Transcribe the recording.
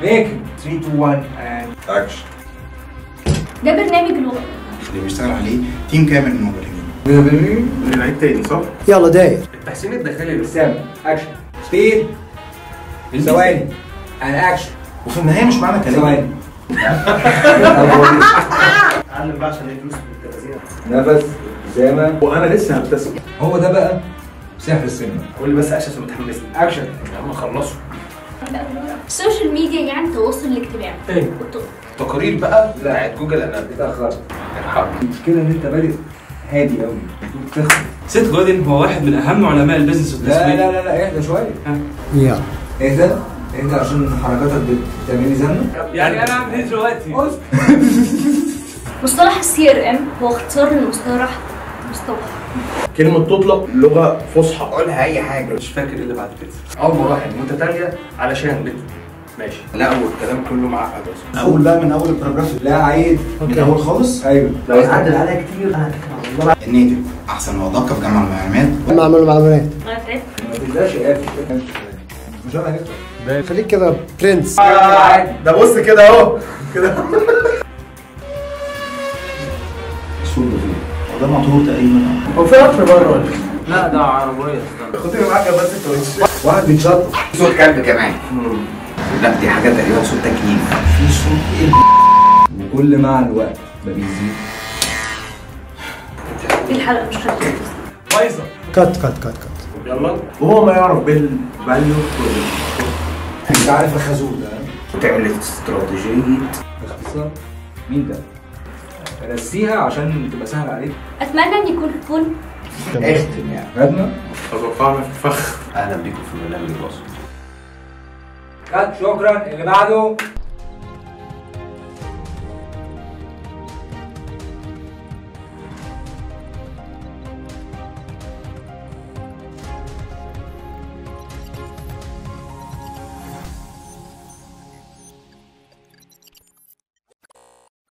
ميك 3 2 1 and اكشن. ده برنامج لغة اللي بيشتغل عليه تيم كامل من المبرمجين. نعيد تاني صح؟ يلا داير. التحسين الداخلي بسام اكشن سبيد ثواني and اكشن وفي النهايه مش معنى كلام. ثواني اتعلم بقى عشان يفلوس بالتلازينة. نفس ابتسامة. وانا لسه هبتسم. هو ده بقى سحر السينما. قول لي بس عشان متحمسني. اكشن. يا عم خلصوا. السوشيال ميديا يعني التواصل الاجتماعي. ايه؟ تقارير بقى بتاعت جوجل اناليتكس. اتأخرت. المشكلة ان انت بادئ هادي قوي بتخسر. سيث جودن هو واحد من اهم علماء البيزنس والتسويق. لا اهدى شوية. يلا. اهدى عشان حركاتك بتعملي زنة. يعني انا اعمل ايه دلوقتي؟ مصطلح السي ار ام هو اختصار لمصطلح كلمة تطلق لغة فصحى. قولها اي حاجه. مش فاكر ايه اللي بعد كده. أو مراحل متتالية علشان ماشي. لا والكلام كله معقد اصلا. اول بقى من اول الباراجراف. لا عيد من الاول خالص. ايوه لو اتعدل عليها كتير انا هتكلم والله. النيتف احسن ودقه في جمع المعلومات. معمول معلومات. انا تعبت. ما تبداش قافل. مش انا هفتح. خليك كده برنس. ده بص كده اهو كده. الصوت ده فيه. ده موتور تقريبا. هو في قطر بره ولا ايه؟ لا ده عربيه استنى. خدني معاك يا بس الكاوتش. واحد بيتشطف. صوت كلب كمان. لا دي حاجه تقريبا صوت تكييف. في صوت ايه؟ وكل مع الوقت ما بيزيد. دي الحلقة مش خلصت. بايظه. كات. يلا. وهو ما يعرف بالفاليو. انت عارف الخازوق ده؟ بتعمل استراتيجيه. باختصار مين ده؟ رسيها عشان تبقى سهل عليك. اتمنى ان يكون فول. اختم يعني. خدنا؟ توقعنا في الفخ. اهلا بيكم في برنامج الوصف. شكرا اللي بعده.